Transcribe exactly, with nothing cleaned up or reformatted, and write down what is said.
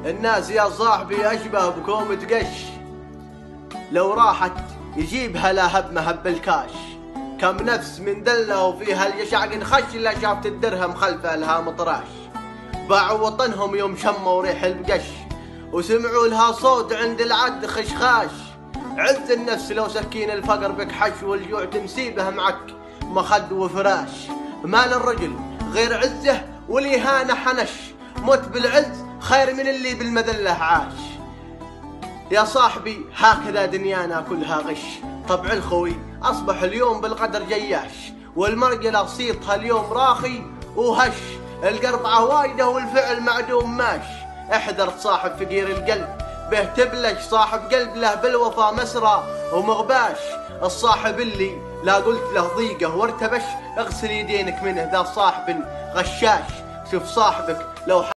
الناس يا صاحبي أشبه بكومة قش، لو راحت يجيبها لا هب مهب الكاش. كم نفس من دله وفيها الجشع خش لا شافت الدرهم خلفه لها مطراش. باعوا وطنهم يوم شموا ريح البقش، وسمعوا لها صوت عند العد خشخاش. عز النفس لو سكين الفقر بك حش، والجوع تمسيبه معك مخد وفراش. ما للرجل غير عزه والإهانة حنش، موت بالعز خير من اللي بالمذلة عاش. يا صاحبي هكذا دنيانا كلها غش، طبع الخوي أصبح اليوم بالقدر جياش، والمرجلة صيتها اليوم راخي وهش. القربعة وايدة والفعل معدوم ماش. احذر تصاحب فقير القلب به تبلش، صاحب قلب له بالوفا مسرى ومغباش. الصاحب اللي لا قلت له ضيقه وارتبش، اغسل يدينك منه ذا صاحب غشاش. شوف صاحبك لو